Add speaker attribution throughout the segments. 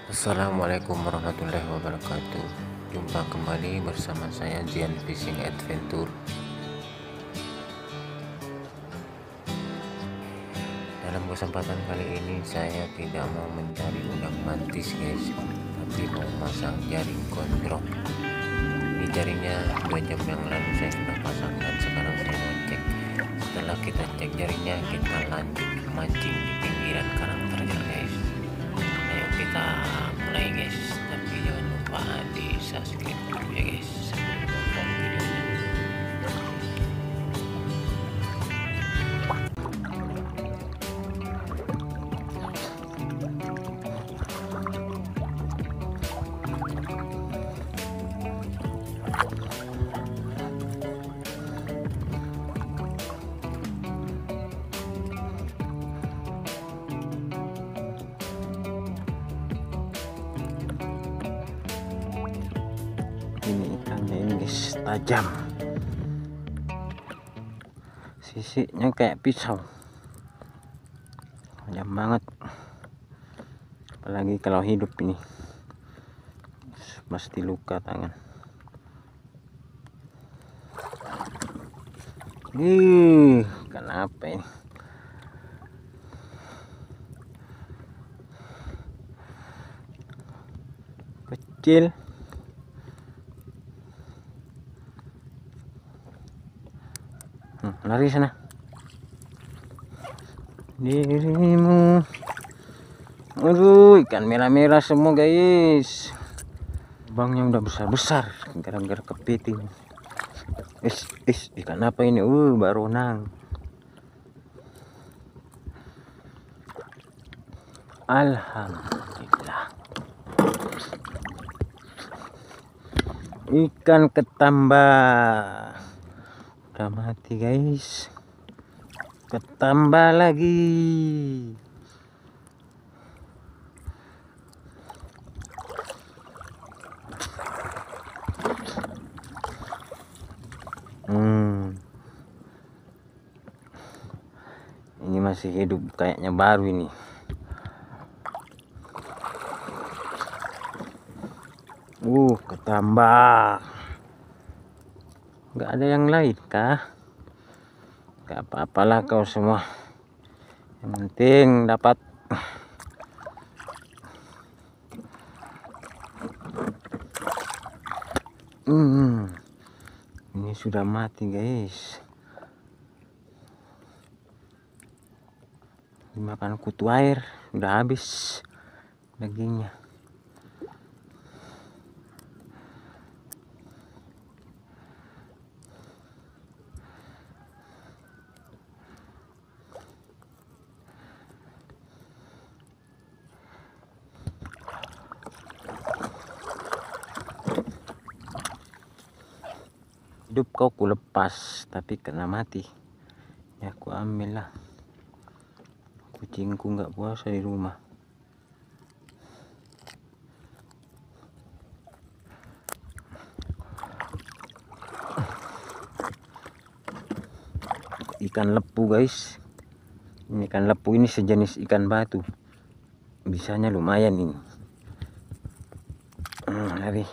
Speaker 1: Assalamualaikum warahmatullahi wabarakatuh. Jumpa kembali bersama saya Zian Fishing Adventure. Dalam kesempatan kali ini saya tidak mau mencari udang mantis guys, tapi mau masang jaring gondrong. Ini jaringnya 2 jam yang lalu saya sudah pasang dan sekarang saya mau cek. Setelah kita cek jaringnya, kita lanjut mancing di pinggiran karang terjal guys. Ayo kita mulai guys, tapi jangan lupa di subscribe dulu ya guys sebelum nonton videonya.
Speaker 2: Ini ikannya ini guys, tajam, sisiknya kayak pisau, tajam banget, apalagi kalau hidup ini pasti luka tangan. Kenapa ini? Kecil. Lari sana. Dirimu. Aduh, ikan merah-merah semua guys. Bangnya udah besar-besar gara-gara kepiting. Ikan apa ini? Baronang. Alhamdulillah. Ikan ketambah. Udah mati guys, ketambah lagi. Ini masih hidup, kayaknya baru ini. Ketambah. Nggak ada yang lain kah? Gak apa-apalah kau semua, yang penting dapat. Ini sudah mati guys, dimakan kutu air, udah habis dagingnya. Hidup kau ku lepas, tapi kena mati ya aku ambil lah. Kucingku nggak puasa di rumah. Ikan lepu guys, ini ikan lepu, ini sejenis ikan batu, bisanya lumayan ini. Lari.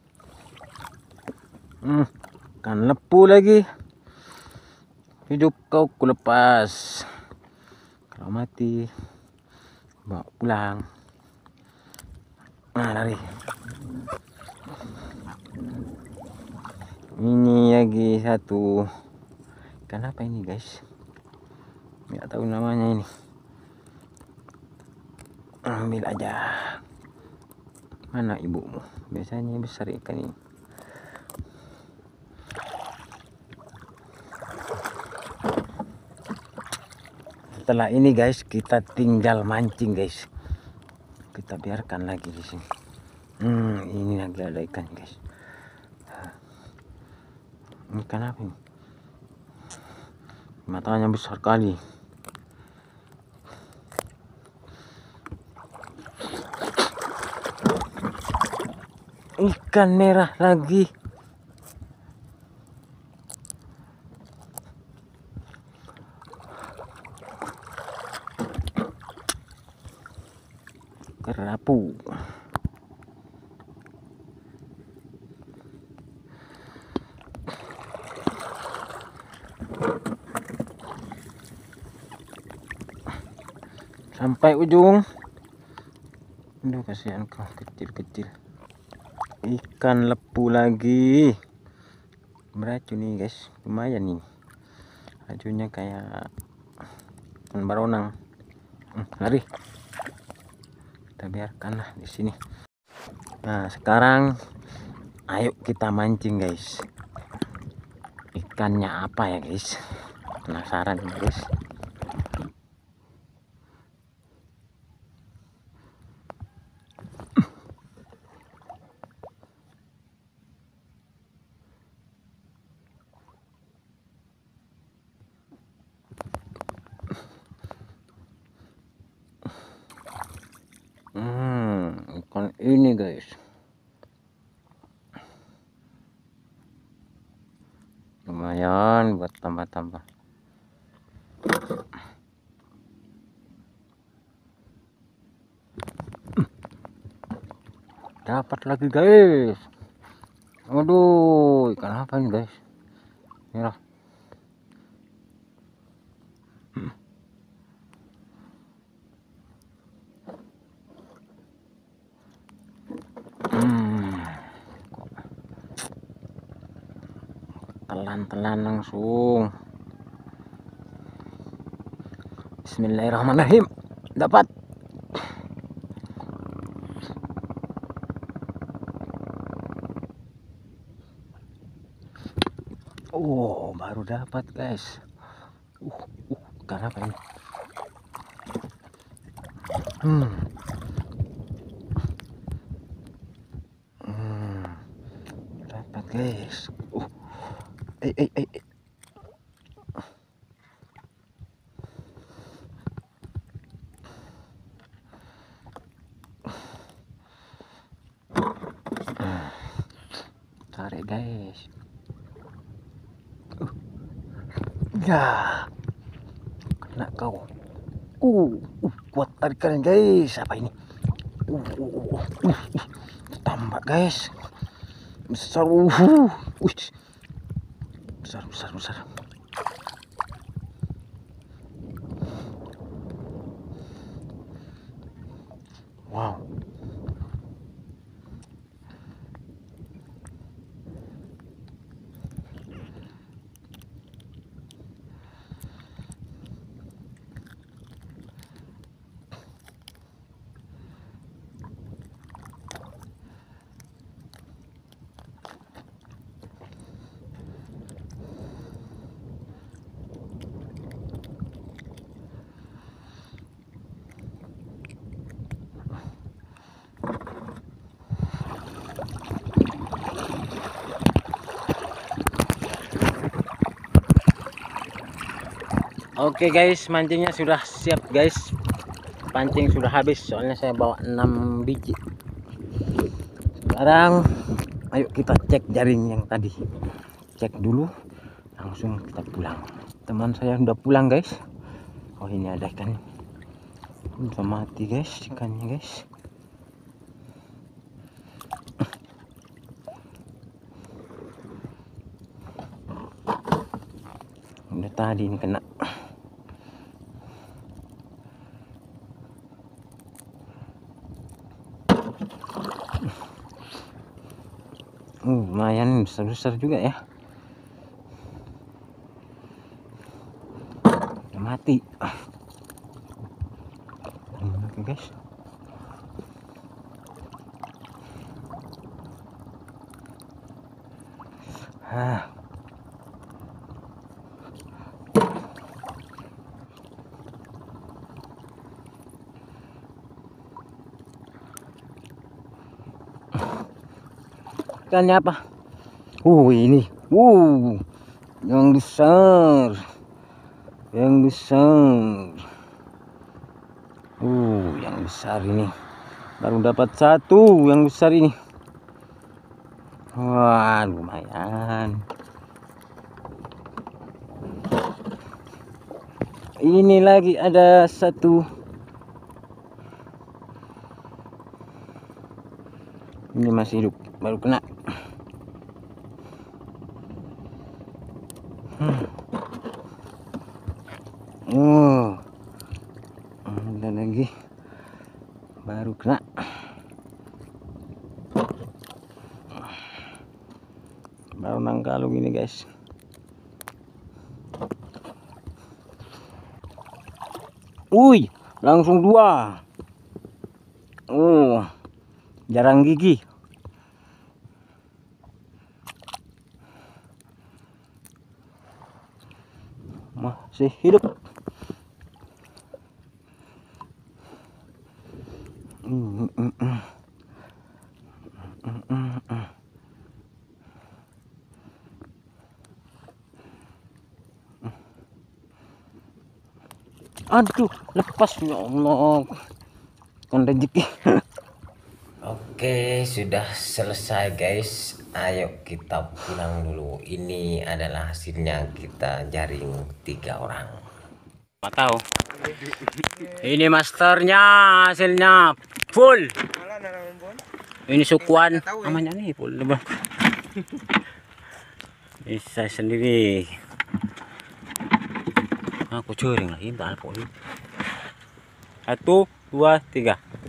Speaker 2: Ikan lepu lagi. Hidup kau ku lepas, kalau mati bawa pulang. Lari. Ini lagi satu. Ikan apa ini guys? Nggak tahu namanya ini. Ambil aja. Mana ibumu? Biasanya besar ikan ini. Setelah ini guys, kita tinggal mancing guys. Kita biarkan lagi di sini. Ini lagi ada ikan guys. Ikan apa ini? Matanya besar kali. Ikan merah lagi. Kerapu. sampai ujung. Aduh, kasihan kau, kecil-kecil. Ikan lepu lagi. Beracun nih guys, lumayan nih. Racunnya kayak ikan baronang. Lari. Kita biarkanlah di sini. Nah, sekarang ayo kita mancing guys. Ikannya apa ya guys? Penasaran guys. Ikan ini guys. Lumayan buat tambah-tambah. Dapat lagi guys. Aduh, ikan apa ini guys? Merah. Telan-telan langsung. Bismillahirrahmanirrahim. Dapat. Oh, baru dapat guys. Ikan apa ini? Dapat guys. Tarik guys. Ya, kena kau. Kuat tarikan guys. Apa ini? Tambah guys. Besar. Besar. Wow. Oke guys, mancingnya sudah siap guys. Pancing sudah habis, soalnya saya bawa 6 biji. Sekarang ayo kita cek jaring yang tadi. Cek dulu, langsung kita pulang. Teman saya sudah pulang guys. Oh, ini ada ikan. Udah mati guys ikannya guys. Udah tadi ini kena. Lumayan besar-besar juga ya. Udah mati. Oke guys. Ikannya apa? Ini. Yang besar. Yang besar ini. Baru dapat satu yang besar ini. Wah, lumayan. Ini lagi ada satu. Ini masih hidup, baru kena. Ada lagi. baru kena. Baru nangkalung ini guys. Wih, langsung 2. Oh, jarang gigi. Masih hidup. Aduh, lepas ya Allah. Kan rezeki.
Speaker 1: Oke, sudah selesai guys. Ayo kita pulang dulu. Ini adalah hasilnya, kita jaring 3 orang.
Speaker 2: Nggak tahu. Ini masternya, hasilnya full. Ini sukuan namanya nih full. Ini saya sendiri. Aku jaring lagi, tak apa. 1, 2, 3.